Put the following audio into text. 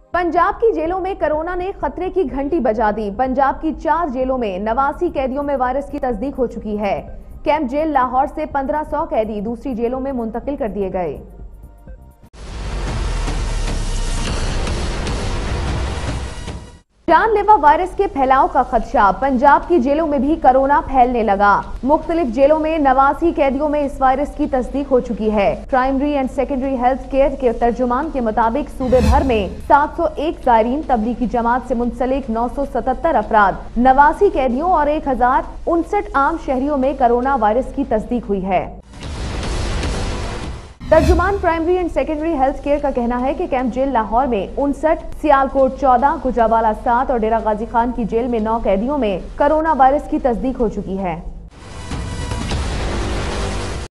पंजाब की जेलों में कोरोना ने खतरे की घंटी बजा दी। पंजाब की 4 जेलों में 89 कैदियों में वायरस की तस्दीक हो चुकी है। कैंप जेल लाहौर से 1500 कैदी दूसरी जेलों में मुंतकिल कर दिए गए। जानलेवा वायरस के फैलाव का खदशा, पंजाब की जेलों में भी कोरोना फैलने लगा। मुख्तलिफ जेलों में 89 कैदियों में इस वायरस की तस्दीक हो चुकी है। Primary and secondary health care के तर्जुमान के मुताबिक सूबे भर में 701 ज़ायरीन, तबलीगी जमात से मुंसलिक 977 अफराद, 89 कैदियों और 1059 आम शहरियों में कोरोना वायरस की तस्दीक हुई है। तर्जुमान primary and secondary health care का कहना है कि कैंप जेल लाहौर में 59, सियालकोट 14, गुजरावाला 7 और डेरा गाजी खान की जेल में 9 कैदियों में कोरोना वायरस की तस्दीक हो चुकी है।